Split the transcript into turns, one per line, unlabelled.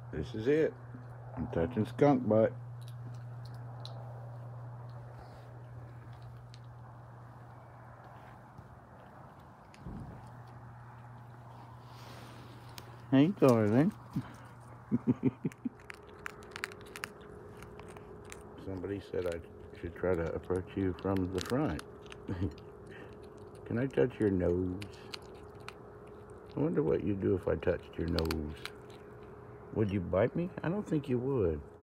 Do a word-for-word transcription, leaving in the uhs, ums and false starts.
This is it. I'm touching skunk butt. Hey, darling. Somebody said I should try to approach you from the front. Can I touch your nose? I wonder what you'd do if I touched your nose. Would you bite me? I don't think you would.